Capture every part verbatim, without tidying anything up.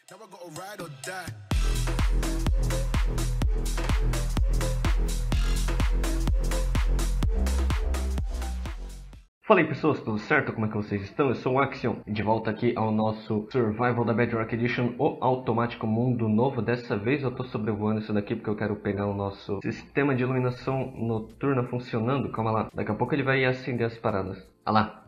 Fala aí pessoas, tudo certo? Como é que vocês estão? Eu sou o Axion, de volta aqui ao nosso Survival da Bedrock Edition, o automático mundo novo. Dessa vez eu tô sobrevoando isso daqui porque eu quero pegar o nosso sistema de iluminação noturna funcionando. Calma lá, daqui a pouco ele vai acender as paradas. Ah lá!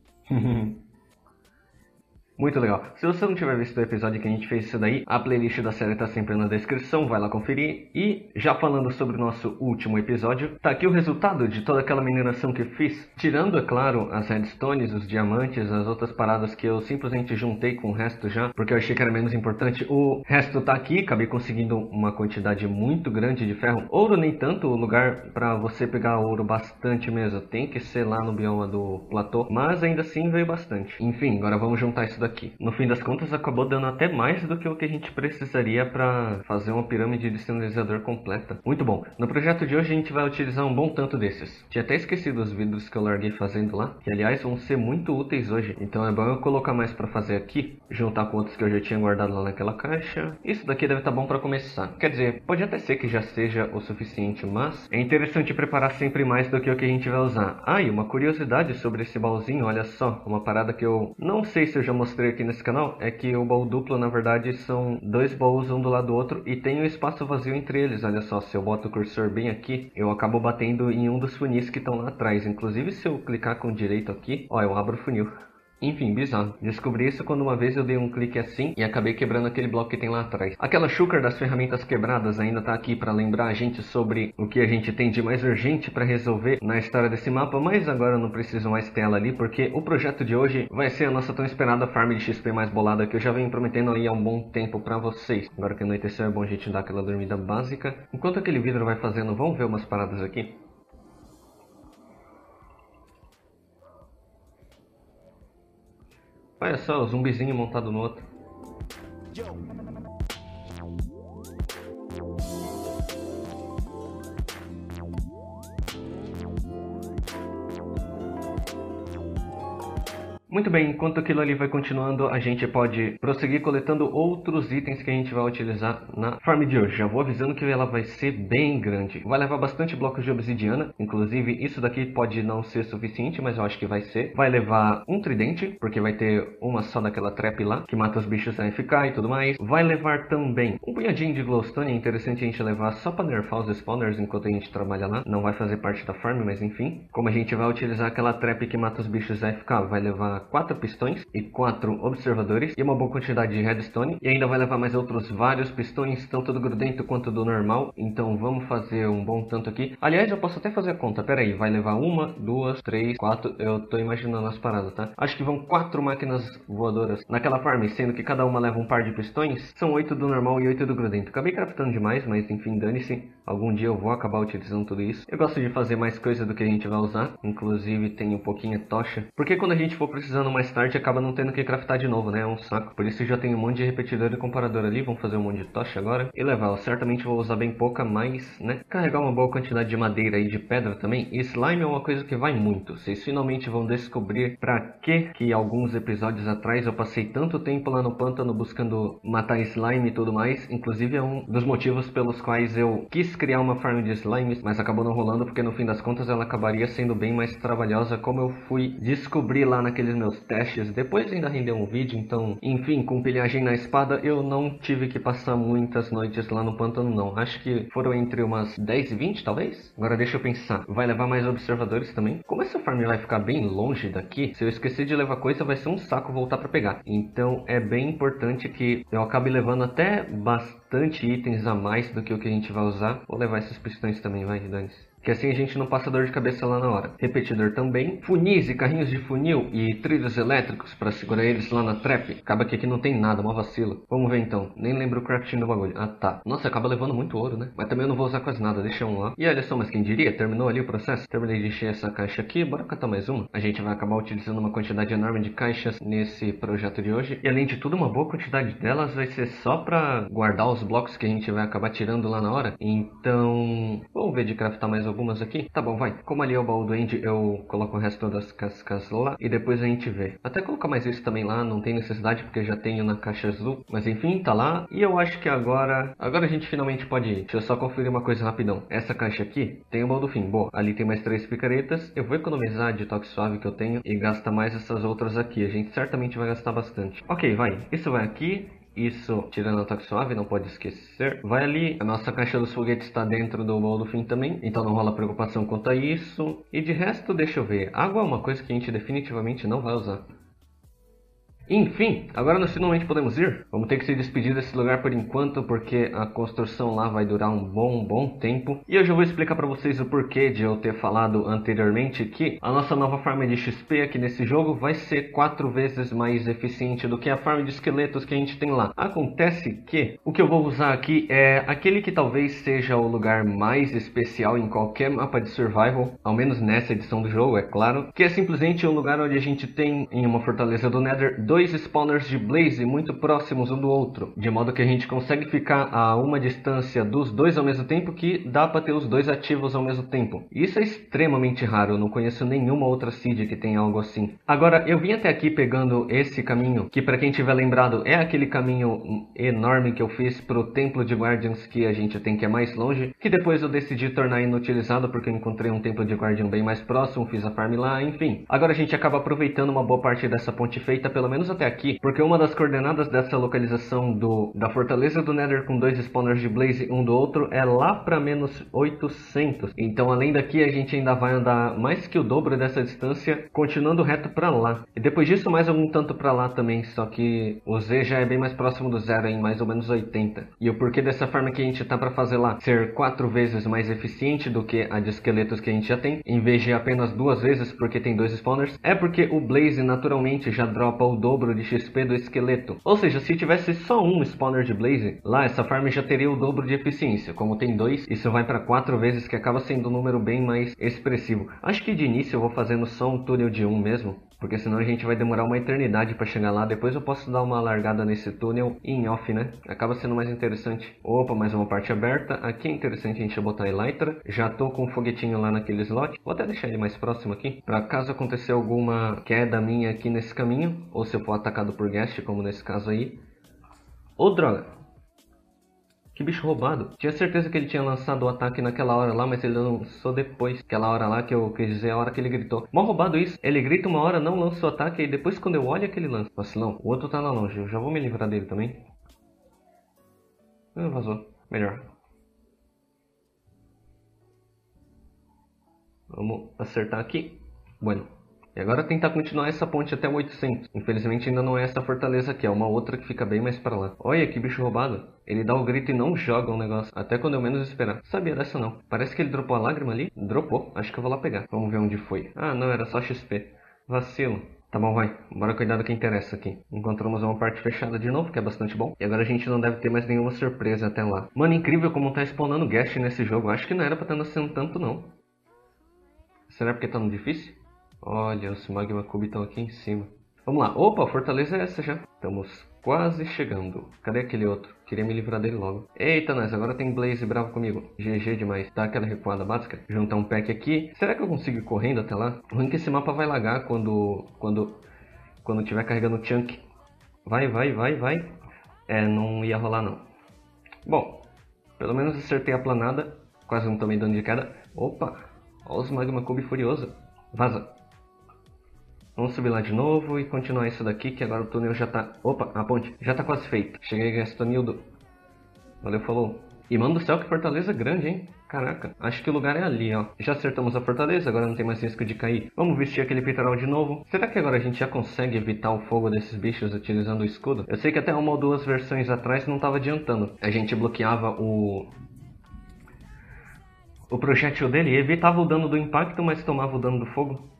Muito legal. Se você não tiver visto o episódio que a gente fez isso daí, a playlist da série tá sempre na descrição, vai lá conferir. E já falando sobre o nosso último episódio, tá aqui o resultado de toda aquela mineração que fiz. Tirando, é claro, as redstones, os diamantes, as outras paradas que eu simplesmente juntei com o resto já, porque eu achei que era menos importante. O resto tá aqui, acabei conseguindo uma quantidade muito grande de ferro. Ouro nem tanto, o lugar pra você pegar ouro bastante mesmo tem que ser lá no bioma do platô, mas ainda assim veio bastante. Enfim, agora vamos juntar isso daqui. Aqui. No fim das contas acabou dando até mais do que o que a gente precisaria para fazer uma pirâmide de sinalizador completa. Muito bom. No projeto de hoje a gente vai utilizar um bom tanto desses. Tinha até esquecido os vidros que eu larguei fazendo lá, que aliás vão ser muito úteis hoje. Então é bom eu colocar mais para fazer aqui, juntar com outros que eu já tinha guardado lá naquela caixa. Isso daqui deve estar bom para começar. Quer dizer, pode até ser que já seja o suficiente, mas é interessante preparar sempre mais do que o que a gente vai usar. Ah, e uma curiosidade sobre esse baúzinho, olha só, uma parada que eu não sei se eu já mostrei aqui nesse canal, é que o baú duplo na verdade são dois baús um do lado do outro e tem um espaço vazio entre eles. Olha só, se eu boto o cursor bem aqui, eu acabo batendo em um dos funis que estão lá atrás. Inclusive se eu clicar com o direito aqui, ó, eu abro o funil. Enfim, bizarro. Descobri isso quando uma vez eu dei um clique assim e acabei quebrando aquele bloco que tem lá atrás. Aquela shulker das ferramentas quebradas ainda tá aqui para lembrar a gente sobre o que a gente tem de mais urgente para resolver na história desse mapa, mas agora eu não preciso mais ter ela ali porque o projeto de hoje vai ser a nossa tão esperada farm de X P mais bolada que eu já venho prometendo ali há um bom tempo para vocês. Agora que anoiteceu é bom a gente dar aquela dormida básica. Enquanto aquele vidro vai fazendo, vamos ver umas paradas aqui? Olha só, o zumbizinho montado no outro. Muito bem, enquanto aquilo ali vai continuando, a gente pode prosseguir coletando outros itens que a gente vai utilizar na farm de hoje. Já vou avisando que ela vai ser bem grande. Vai levar bastante blocos de obsidiana, inclusive isso daqui pode não ser suficiente, mas eu acho que vai ser. Vai levar um tridente, porque vai ter uma só daquela trap lá, que mata os bichos A F K e tudo mais. Vai levar também um punhadinho de glowstone, é interessante a gente levar só para nerfar os spawners enquanto a gente trabalha lá. Não vai fazer parte da farm, mas enfim. Como a gente vai utilizar aquela trap que mata os bichos A F K, vai levar quatro pistões e quatro observadores e uma boa quantidade de redstone e ainda vai levar mais outros vários pistões, tanto do grudento quanto do normal. Então vamos fazer um bom tanto aqui. Aliás, eu posso até fazer a conta, pera aí, vai levar uma, duas, três, quatro, eu tô imaginando as paradas, tá? Acho que vão quatro máquinas voadoras naquela farm, sendo que cada uma leva um par de pistões. São oito do normal e oito do grudento. Acabei craftando demais, mas enfim, dane-se. Algum dia eu vou acabar utilizando tudo isso. Eu gosto de fazer mais coisa do que a gente vai usar, inclusive tem um pouquinho de tocha, porque quando a gente for precisando mais tarde acaba não tendo que craftar de novo, né? É um saco. Por isso já tem um monte de repetidor e comparador ali. Vamos fazer um monte de tocha agora e levar. Eu certamente vou usar bem pouca, mas, né? Carregar uma boa quantidade de madeira e de pedra também. E slime é uma coisa que vai muito. Vocês finalmente vão descobrir pra que que alguns episódios atrás eu passei tanto tempo lá no pântano buscando matar slime e tudo mais. Inclusive é um dos motivos pelos quais eu quis criar uma farm de slimes, mas acabou não rolando porque no fim das contas ela acabaria sendo bem mais trabalhosa, como eu fui descobrir lá naqueles meus testes. Depois ainda rendeu um vídeo, então, enfim, com pilhagem na espada, eu não tive que passar muitas noites lá no pântano, não. Acho que foram entre umas dez e vinte, talvez? Agora deixa eu pensar. Vai levar mais observadores também? Como essa farm vai ficar bem longe daqui, se eu esquecer de levar coisa, vai ser um saco voltar pra pegar. Então, é bem importante que eu acabe levando até bastante itens a mais do que o que a gente vai usar. Vou levar esses pistões também, vai, dane-se. Que assim a gente não passa dor de cabeça lá na hora. Repetidor também. Funis e carrinhos de funil e trilhos elétricos para segurar eles lá na trap. Acaba que aqui não tem nada, uma vacila. Vamos ver então. Nem lembro o crafting do bagulho. Ah tá. Nossa, acaba levando muito ouro, né? Mas também eu não vou usar quase nada, deixa um lá. E olha só, mas quem diria? Terminou ali o processo. Terminei de encher essa caixa aqui. Bora catar mais uma. A gente vai acabar utilizando uma quantidade enorme de caixas nesse projeto de hoje. E além de tudo, uma boa quantidade delas vai ser só para guardar os blocos que a gente vai acabar tirando lá na hora. Então, vamos ver de craftar mais algum. algumas aqui? Tá bom, vai. Como ali é o baú do Andy, eu coloco o resto das cascas lá e depois a gente vê. Até colocar mais isso também lá, não tem necessidade porque já tenho na caixa azul. Mas enfim, tá lá. E eu acho que agora... Agora a gente finalmente pode ir. Deixa eu só conferir uma coisa rapidão. Essa caixa aqui tem o baú do fim. Boa, ali tem mais três picaretas. Eu vou economizar de toque suave que eu tenho e gasta mais essas outras aqui. A gente certamente vai gastar bastante. Ok, vai. Isso vai aqui. Isso, tirando o ataque suave, não pode esquecer. Vai ali, a nossa caixa dos foguetes está dentro do baú do fim também, então não rola preocupação quanto a isso. E de resto, deixa eu ver, água é uma coisa que a gente definitivamente não vai usar. Enfim, agora nós finalmente podemos ir. Vamos ter que se despedir desse lugar por enquanto, porque a construção lá vai durar um bom, bom tempo. E eu já vou explicar para vocês o porquê de eu ter falado anteriormente que a nossa nova farm de X P aqui nesse jogo vai ser quatro vezes mais eficiente do que a farm de esqueletos que a gente tem lá. Acontece que o que eu vou usar aqui é aquele que talvez seja o lugar mais especial em qualquer mapa de survival, ao menos nessa edição do jogo, é claro, que é simplesmente um lugar onde a gente tem em uma fortaleza do Nether dois spawners de Blaze muito próximos um do outro, de modo que a gente consegue ficar a uma distância dos dois ao mesmo tempo, que dá para ter os dois ativos ao mesmo tempo. Isso é extremamente raro, eu não conheço nenhuma outra seed que tenha algo assim. Agora, eu vim até aqui pegando esse caminho, que para quem tiver lembrado é aquele caminho enorme que eu fiz pro templo de Guardians que a gente tem que é mais longe, que depois eu decidi tornar inutilizado porque eu encontrei um templo de Guardian bem mais próximo, fiz a farm lá, enfim. Agora a gente acaba aproveitando uma boa parte dessa ponte feita, pelo menos até aqui, porque uma das coordenadas dessa localização do, da fortaleza do Nether com dois spawners de Blaze um do outro é lá para menos oitocentos. Então além daqui a gente ainda vai andar mais que o dobro dessa distância, continuando reto para lá. E depois disso mais algum tanto para lá também, só que o Z já é bem mais próximo do zero, em mais ou menos oitenta. E o porquê dessa forma que a gente tá para fazer lá ser quatro vezes mais eficiente do que a de esqueletos que a gente já tem, em vez de apenas duas vezes porque tem dois spawners, é porque o Blaze naturalmente já dropa o dobro de X P do esqueleto. Ou seja, se tivesse só um spawner de Blaze, lá essa farm já teria o dobro de eficiência. Como tem dois, isso vai para quatro vezes, que acaba sendo um número bem mais expressivo. Acho que de início eu vou fazendo só um túnel de um mesmo, porque senão a gente vai demorar uma eternidade para chegar lá. Depois eu posso dar uma largada nesse túnel em off, né? Acaba sendo mais interessante. Opa, mais uma parte aberta. Aqui é interessante a gente botar a Elytra. Já tô com um foguetinho lá naquele slot. Vou até deixar ele mais próximo aqui, para caso acontecer alguma queda minha aqui nesse caminho, ou se eu for atacado por Ghast, como nesse caso aí. Ô, droga! Que bicho roubado. Tinha certeza que ele tinha lançado o ataque naquela hora lá, mas ele lançou depois. Aquela hora lá que eu quis dizer, a hora que ele gritou. Mal roubado isso. Ele grita uma hora, não lança o ataque, e depois quando eu olho é que ele lança. Vacilão. O outro tá lá longe. Eu já vou me livrar dele também. Ah, vazou. Melhor. Vamos acertar aqui. Bueno. E agora tentar continuar essa ponte até o oitocentos. Infelizmente ainda não é essa fortaleza aqui, é uma outra que fica bem mais pra lá. Olha que bicho roubado. Ele dá o grito e não joga o negócio, até quando eu menos esperar. Sabia dessa não. Parece que ele dropou a lágrima ali. Dropou. Acho que eu vou lá pegar. Vamos ver onde foi. Ah, não, era só X P. Vacilo. Tá bom, vai. Bora cuidar do que interessa aqui. Encontramos uma parte fechada de novo, que é bastante bom. E agora a gente não deve ter mais nenhuma surpresa até lá. Mano, incrível como tá spawnando Ghast nesse jogo. Acho que não era pra estar nascendo tanto, não. Será porque tá no difícil? Olha, os Magma Cube estão aqui em cima. Vamos lá. Opa, a fortaleza é essa já. Estamos quase chegando. Cadê aquele outro? Queria me livrar dele logo. Eita, nós, agora tem Blaze bravo comigo. G G demais. Dá aquela recuada básica. Juntar um pack aqui. Será que eu consigo ir correndo até lá? O ruim é que esse mapa vai lagar quando... Quando... Quando tiver carregando o chunk. Vai, vai, vai, vai. É, não ia rolar não. Bom, pelo menos acertei a planada. Quase não tomei dano de queda. Opa, olha os Magma Cube furioso. Vaza. Vamos subir lá de novo e continuar isso daqui, que agora o túnel já tá... Opa, a ponte já tá quase feita. Cheguei, Gastonildo. Valeu, falou. E mano do céu, que fortaleza grande, hein? Caraca, acho que o lugar é ali, ó. Já acertamos a fortaleza, agora não tem mais risco de cair. Vamos vestir aquele peitoral de novo. Será que agora a gente já consegue evitar o fogo desses bichos utilizando o escudo? Eu sei que até uma ou duas versões atrás não tava adiantando. A gente bloqueava o... O projétil dele e evitava o dano do impacto, mas tomava o dano do fogo.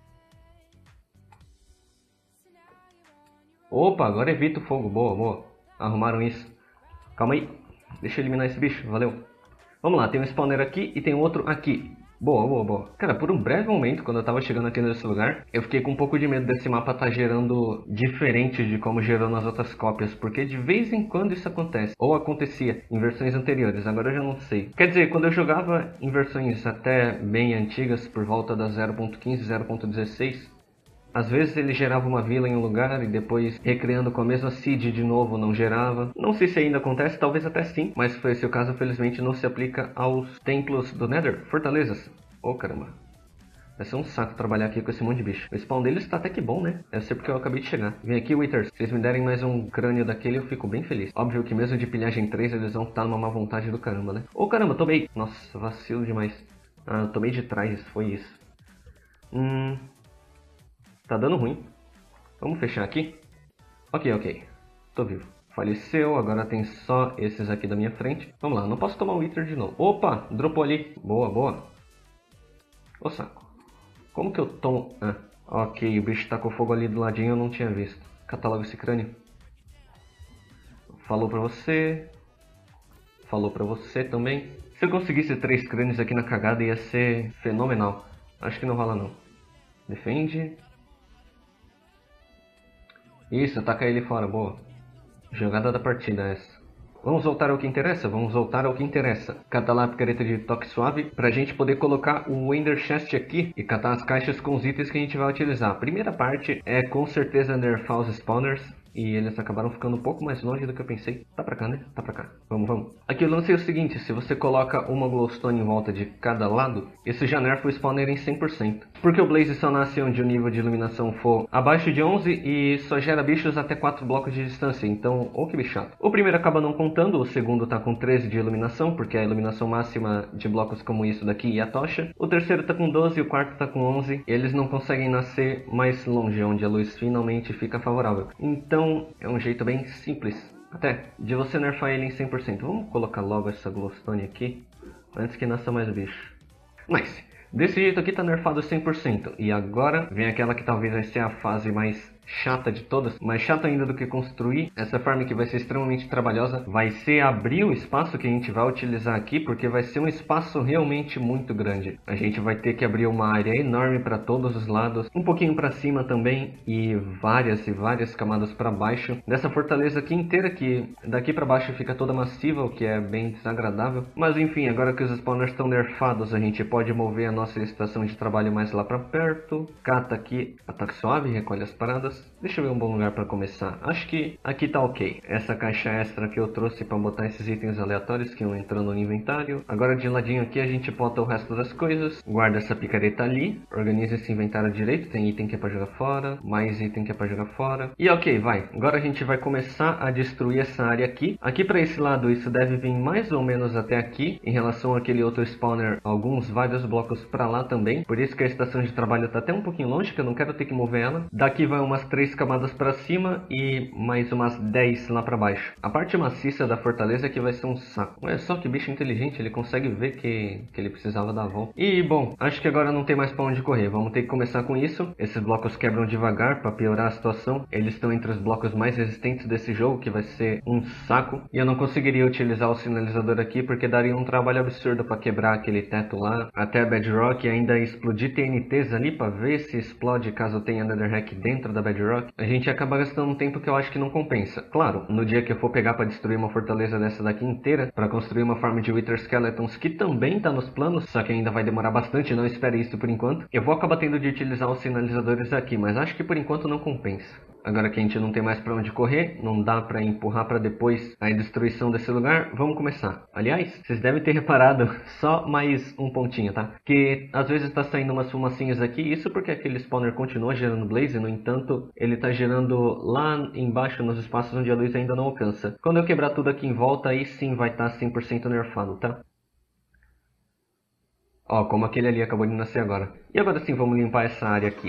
Opa, agora evita o fogo. Boa, boa. Arrumaram isso. Calma aí. Deixa eu eliminar esse bicho. Valeu. Vamos lá, tem um spawner aqui e tem outro aqui. Boa, boa, boa. Cara, por um breve momento, quando eu tava chegando aqui nesse lugar, eu fiquei com um pouco de medo desse mapa estar gerando diferente de como gerou nas outras cópias, porque de vez em quando isso acontece, ou acontecia em versões anteriores, agora eu já não sei. Quer dizer, quando eu jogava em versões até bem antigas, por volta da zero ponto quinze, zero ponto dezesseis, às vezes ele gerava uma vila em um lugar e depois recriando com a mesma seed de novo não gerava. Não sei se ainda acontece, talvez até sim, mas se for esse o caso, felizmente não se aplica aos templos do Nether, fortalezas. Oh caramba, vai ser um saco trabalhar aqui com esse monte de bicho. O spawn deles tá até que bom, né? Deve ser porque eu acabei de chegar. Vem aqui, Withers, se vocês me derem mais um crânio daquele eu fico bem feliz. Óbvio que mesmo de pilhagem três eles vão estar numa má vontade do caramba, né? Oh caramba, tomei! Nossa, vacilo demais. Ah, eu tomei de trás, foi isso. Hum... Tá dando ruim. Vamos fechar aqui? Ok, ok. Tô vivo. Faleceu, agora tem só esses aqui da minha frente. Vamos lá, não posso tomar o Wither de novo. Opa, dropou ali. Boa, boa. Ô saco. Como que eu tomo... Ah, ok, o bicho tacou fogo ali do ladinho, eu não tinha visto. Cata logo esse crânio. Falou pra você. Falou pra você também. Se eu conseguisse três crânios aqui na cagada ia ser fenomenal. Acho que não rola não. Defende. Isso, ataca ele fora, boa. Jogada da partida essa. Vamos voltar ao que interessa? Vamos voltar ao que interessa. Catar lá a picareta de toque suave pra gente poder colocar o Ender Chest aqui e catar as caixas com os itens que a gente vai utilizar. A primeira parte é com certeza nerfar os spawners. E eles acabaram ficando um pouco mais longe do que eu pensei. Tá pra cá, né? Tá pra cá. Vamos, vamos. Aqui o lance é o seguinte, se você coloca uma glowstone em volta de cada lado, isso já nerfa o spawner em cem por cento. Porque o Blaze só nasce onde o nível de iluminação for abaixo de onze e só gera bichos até quatro blocos de distância. Então, oh que bichato. O primeiro acaba não contando, o segundo tá com treze de iluminação, porque é a iluminação máxima de blocos como isso daqui e a tocha. O terceiro tá com doze e o quarto tá com onze. E eles não conseguem nascer mais longe, onde a luz finalmente fica favorável. Então, é um jeito bem simples, até, de você nerfar ele em cem por cento. Vamos colocar logo essa glowstone aqui, antes que nasça mais bicho. Nice! Desse jeito aqui tá nerfado cem por cento. E agora vem aquela que talvez vai ser a fase mais chata de todas, mais chata ainda do que construir. Essa farm que vai ser extremamente trabalhosa vai ser abrir o espaço que a gente vai utilizar aqui, porque vai ser um espaço realmente muito grande. A gente vai ter que abrir uma área enorme para todos os lados, um pouquinho para cima também e várias e várias camadas para baixo dessa fortaleza aqui inteira, que daqui para baixo fica toda massiva, o que é bem desagradável. Mas enfim, agora que os spawners estão nerfados, a gente pode mover a nossa estação de trabalho mais lá para perto. Cata aqui ataque suave, recolhe as paradas. Deixa eu ver um bom lugar para começar. Acho que aqui tá ok. Essa caixa extra que eu trouxe para botar esses itens aleatórios que iam entrando no inventário. Agora de ladinho aqui a gente bota o resto das coisas. Guarda essa picareta ali. Organiza esse inventário direito. Tem item que é para jogar fora. Mais item que é para jogar fora. E ok, vai. Agora a gente vai começar a destruir essa área aqui. Aqui para esse lado isso deve vir mais ou menos até aqui. Em relação àquele outro spawner, alguns vários blocos para lá também. Por isso que a estação de trabalho tá até um pouquinho longe, que eu não quero ter que mover ela. Daqui vai umas três camadas para cima e mais umas dez lá para baixo. A parte maciça da fortaleza aqui vai ser um saco. Olha só que bicho inteligente, ele consegue ver que, que ele precisava dar a volta. E bom, acho que agora não tem mais para onde correr. Vamos ter que começar com isso. Esses blocos quebram devagar para piorar a situação. Eles estão entre os blocos mais resistentes desse jogo, que vai ser um saco. E eu não conseguiria utilizar o sinalizador aqui porque daria um trabalho absurdo para quebrar aquele teto lá até a Bedrock e ainda explodir T N Ts ali para ver se explode caso tenha Netherrack dentro da Bedrock. A gente acaba gastando um tempo que eu acho que não compensa. Claro, no dia que eu for pegar para destruir uma fortaleza dessa daqui inteira, para construir uma farm de Wither Skeletons, que também tá nos planos, só que ainda vai demorar bastante, não espere isso por enquanto, eu vou acabar tendo de utilizar os sinalizadores aqui, mas acho que por enquanto não compensa. Agora que a gente não tem mais para onde correr, não dá para empurrar para depois a destruição desse lugar, vamos começar. Aliás, vocês devem ter reparado, só mais um pontinho, tá? Que às vezes está saindo umas fumacinhas aqui, isso porque aquele spawner continua gerando blaze, no entanto, ele está gerando lá embaixo nos espaços onde a luz ainda não alcança. Quando eu quebrar tudo aqui em volta, aí sim vai estar tá cem por cento nerfado, tá? Ó, como aquele ali acabou de nascer agora. E agora sim, vamos limpar essa área aqui.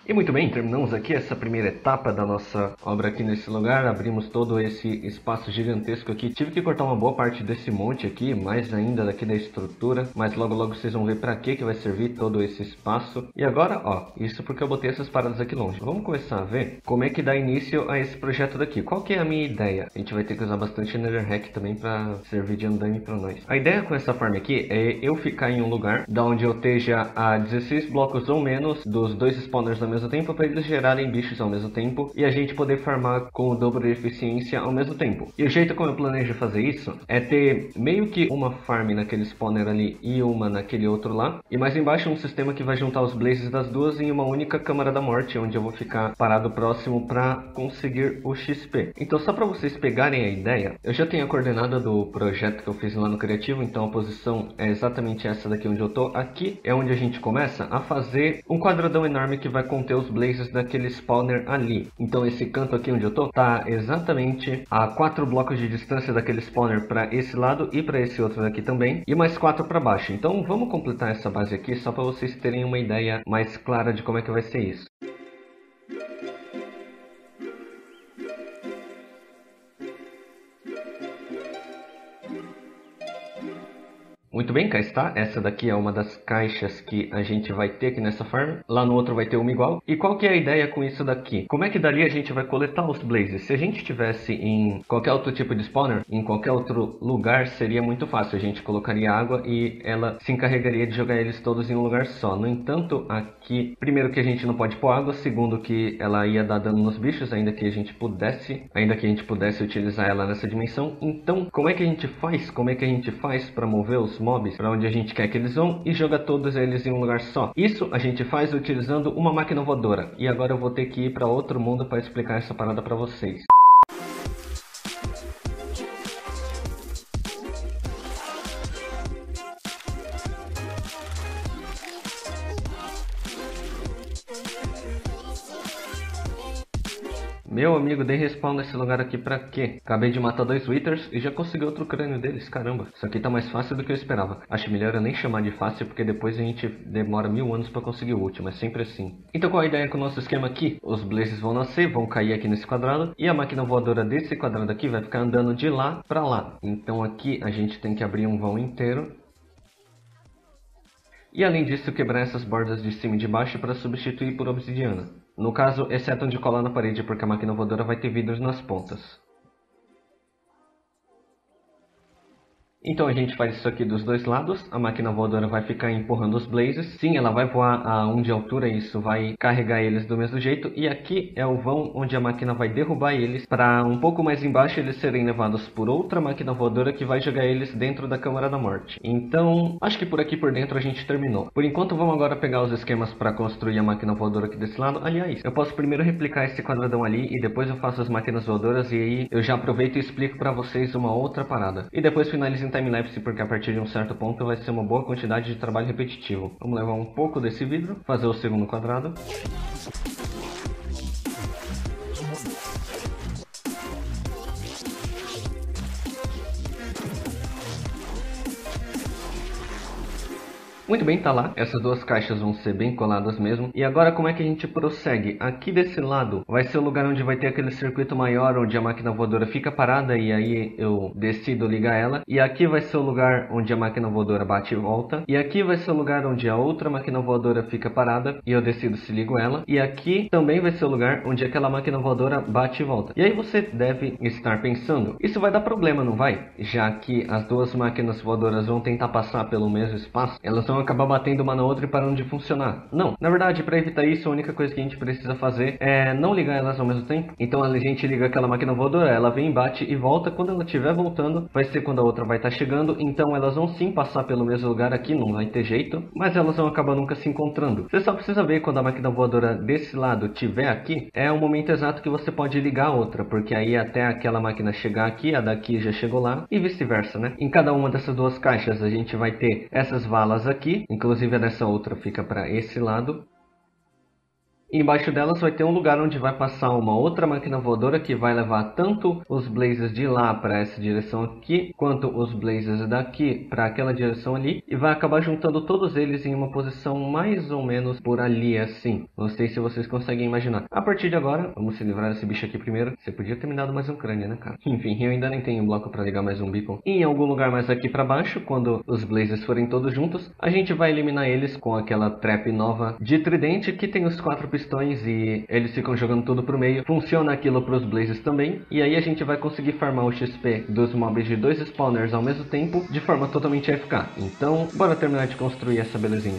E muito bem, terminamos aqui essa primeira etapa da nossa obra aqui nesse lugar. Abrimos todo esse espaço gigantesco aqui. Tive que cortar uma boa parte desse monte aqui, mais ainda daqui da estrutura. Mas logo logo vocês vão ver para que que vai servir todo esse espaço. E agora, ó, isso porque eu botei essas paradas aqui longe. Vamos começar a ver como é que dá início a esse projeto daqui. Qual que é a minha ideia? A gente vai ter que usar bastante Netherrack também para servir de andame para nós. A ideia com essa farm aqui é eu ficar em um lugar da onde eu esteja a dezesseis blocos ou menos dos dois spawners da mesmo tempo para eles gerarem bichos ao mesmo tempo e a gente poder farmar com o dobro de eficiência ao mesmo tempo. E o jeito como eu planejo fazer isso é ter meio que uma farm naquele spawner ali e uma naquele outro lá, e mais embaixo um sistema que vai juntar os blazes das duas em uma única câmara da morte, onde eu vou ficar parado próximo para conseguir o X P. Então só para vocês pegarem a ideia, eu já tenho a coordenada do projeto que eu fiz lá no criativo, então a posição é exatamente essa daqui onde eu tô. Aqui é onde a gente começa a fazer um quadradão enorme que vai conter os blazes daquele spawner ali. Então esse canto aqui onde eu tô tá exatamente a quatro blocos de distância daquele spawner para esse lado e para esse outro daqui também, e mais quatro para baixo. Então vamos completar essa base aqui só para vocês terem uma ideia mais clara de como é que vai ser isso. Muito bem, cá está. Essa daqui é uma das caixas que a gente vai ter aqui nessa farm. Lá no outro vai ter uma igual. E qual que é a ideia com isso daqui? Como é que dali a gente vai coletar os blazes? Se a gente estivesse em qualquer outro tipo de spawner, em qualquer outro lugar, seria muito fácil. A gente colocaria água e ela se encarregaria de jogar eles todos em um lugar só. No entanto, aqui, primeiro que a gente não pode pôr água, segundo que ela ia dar dano nos bichos, ainda que a gente pudesse, ainda que a gente pudesse utilizar ela nessa dimensão. Então, como é que a gente faz? Como é que a gente faz para mover os mobs para onde a gente quer que eles vão e joga todos eles em um lugar só? Isso a gente faz utilizando uma máquina voadora. E agora eu vou ter que ir para outro mundo para explicar essa parada para vocês. Meu amigo, dei respawn nesse lugar aqui pra quê? Acabei de matar dois Withers e já consegui outro crânio deles, caramba. Isso aqui tá mais fácil do que eu esperava. Acho melhor eu nem chamar de fácil, porque depois a gente demora mil anos pra conseguir o último, é sempre assim. Então qual a ideia com o nosso esquema aqui? Os blazes vão nascer, vão cair aqui nesse quadrado, e a máquina voadora desse quadrado aqui vai ficar andando de lá pra lá. Então aqui a gente tem que abrir um vão inteiro. E além disso, quebrar essas bordas de cima e de baixo para substituir por obsidiana. No caso, exceto onde colar na parede, porque a máquina voadora vai ter vidros nas pontas. Então a gente faz isso aqui dos dois lados, a máquina voadora vai ficar empurrando os blazes. Sim, ela vai voar a um de altura, isso vai carregar eles do mesmo jeito. E aqui é o vão onde a máquina vai derrubar eles, para um pouco mais embaixo eles serem levados por outra máquina voadora que vai jogar eles dentro da Câmara da Morte. Então, acho que por aqui por dentro a gente terminou. Por enquanto vamos agora pegar os esquemas para construir a máquina voadora aqui desse lado. Aliás, eu posso primeiro replicar esse quadradão ali e depois eu faço as máquinas voadoras e aí eu já aproveito e explico para vocês uma outra parada. E depois finalizo em timelapse, porque a partir de um certo ponto vai ser uma boa quantidade de trabalho repetitivo. Vamos levar um pouco desse vidro, fazer o segundo quadrado. Muito bem, tá lá. Essas duas caixas vão ser bem coladas mesmo. E agora como é que a gente prossegue? Aqui desse lado vai ser o lugar onde vai ter aquele circuito maior, onde a máquina voadora fica parada e aí eu decido ligar ela. E aqui vai ser o lugar onde a máquina voadora bate e volta. E aqui vai ser o lugar onde a outra máquina voadora fica parada e eu decido se ligo ela. E aqui também vai ser o lugar onde aquela máquina voadora bate e volta. E aí você deve estar pensando, isso vai dar problema, não vai? Já que as duas máquinas voadoras vão tentar passar pelo mesmo espaço, elas vão acabar batendo uma na outra e parando de funcionar. Não, na verdade, para evitar isso, a única coisa que a gente precisa fazer é não ligar elas ao mesmo tempo. Então a gente liga aquela máquina voadora, ela vem, bate e volta. Quando ela estiver voltando, vai ser quando a outra vai estar chegando. Então elas vão sim passar pelo mesmo lugar aqui, não vai ter jeito, mas elas vão acabar nunca se encontrando. Você só precisa ver quando a máquina voadora desse lado estiver aqui, é o momento exato que você pode ligar a outra, porque aí até aquela máquina chegar aqui, a daqui já chegou lá e vice-versa, né? Em cada uma dessas duas caixas a gente vai ter essas valas aqui. Inclusive nessa outra fica para esse lado. E embaixo delas vai ter um lugar onde vai passar uma outra máquina voadora que vai levar tanto os blazes de lá para essa direção aqui, quanto os blazes daqui para aquela direção ali, e vai acabar juntando todos eles em uma posição mais ou menos por ali assim. Não sei se vocês conseguem imaginar. A partir de agora, vamos se livrar desse bicho aqui primeiro. Você podia ter me dado mais um crânio, né, cara? Enfim, eu ainda nem tenho um bloco para ligar mais um beacon. E em algum lugar mais aqui para baixo, quando os blazes forem todos juntos, a gente vai eliminar eles com aquela trap nova de tridente que tem os quatro pistões e eles ficam jogando tudo pro meio. Funciona aquilo para os blazes também. E aí a gente vai conseguir farmar o X P dos mobs de dois spawners ao mesmo tempo de forma totalmente A F K. Então, bora terminar de construir essa belezinha.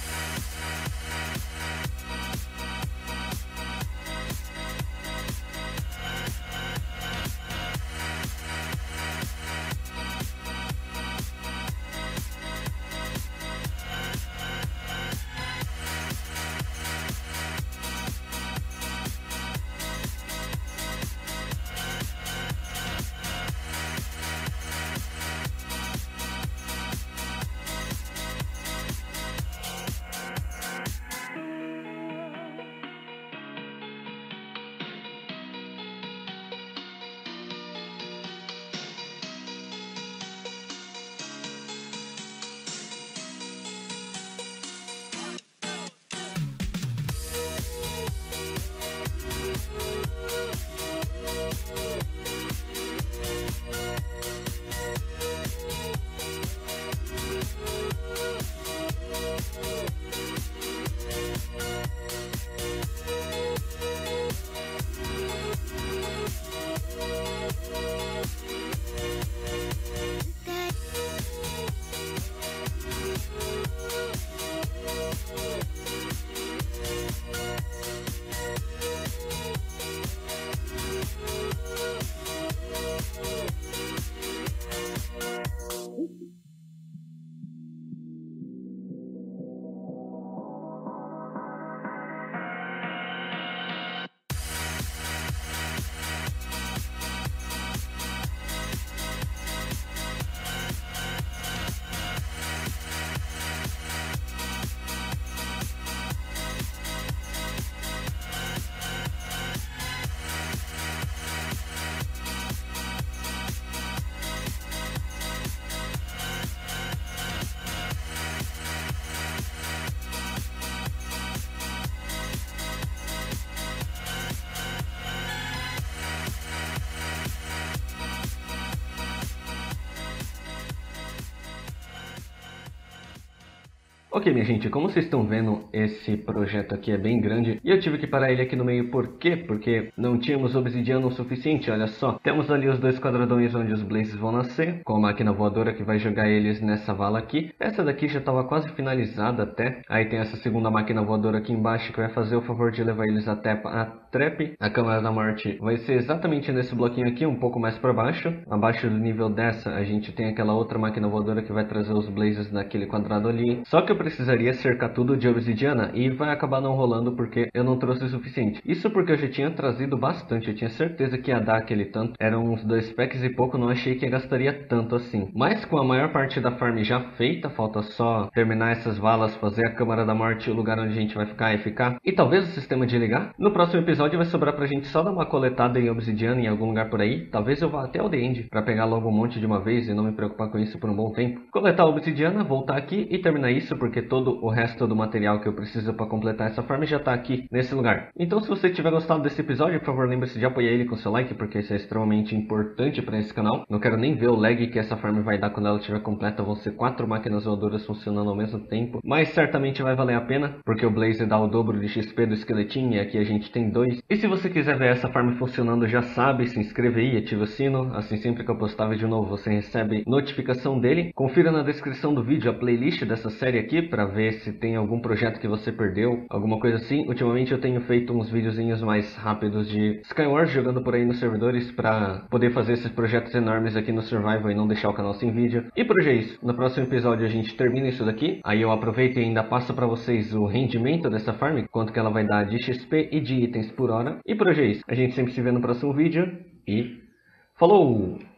Ok, minha gente, como vocês estão vendo, esse projeto aqui é bem grande e eu tive que parar ele aqui no meio. Por quê? Porque não tínhamos obsidiana o suficiente, olha só. Temos ali os dois quadradões onde os blazes vão nascer, com a máquina voadora que vai jogar eles nessa vala aqui. Essa daqui já estava quase finalizada até. Aí tem essa segunda máquina voadora aqui embaixo que vai fazer o favor de levar eles até a trap. A Câmara da Morte vai ser exatamente nesse bloquinho aqui, um pouco mais para baixo. Abaixo do nível dessa, a gente tem aquela outra máquina voadora que vai trazer os blazes naquele quadrado ali. Só que eu precisaria cercar tudo de obsidiana e vai acabar não rolando porque eu não trouxe o suficiente. Isso porque eu já tinha trazido bastante, eu tinha certeza que ia dar aquele tanto. Eram uns dois packs e pouco, não achei que gastaria tanto assim. Mas com a maior parte da farm já feita, falta só terminar essas valas, fazer a Câmara da Morte, o lugar onde a gente vai ficar e ficar. E talvez o sistema de ligar. No próximo episódio vai sobrar pra gente só dar uma coletada em obsidiana em algum lugar por aí. Talvez eu vá até o The End pra pegar logo um monte de uma vez e não me preocupar com isso por um bom tempo. Coletar a obsidiana, voltar aqui e terminar isso porque todo o resto do material que eu preciso para completar essa farm já está aqui nesse lugar. Então se você tiver gostado desse episódio, por favor lembre-se de apoiar ele com seu like, porque isso é extremamente importante para esse canal. Não quero nem ver o lag que essa farm vai dar quando ela estiver completa. Vão ser quatro máquinas voadoras funcionando ao mesmo tempo, mas certamente vai valer a pena, porque o Blaze dá o dobro de X P do esqueletinho e aqui a gente tem dois. E se você quiser ver essa farm funcionando, já sabe, se inscreve aí, ativa o sino, assim sempre que eu postar vídeo novo você recebe notificação dele. Confira na descrição do vídeo a playlist dessa série aqui para ver se tem algum projeto que você perdeu, alguma coisa assim. Ultimamente eu tenho feito uns videozinhos mais rápidos de Skywars jogando por aí nos servidores para poder fazer esses projetos enormes aqui no Survival e não deixar o canal sem vídeo. E por hoje é isso. No próximo episódio a gente termina isso daqui, aí eu aproveito e ainda passo para vocês o rendimento dessa farm, quanto que ela vai dar de X P e de itens por hora. E por hoje é isso. A gente sempre se vê no próximo vídeo e falou!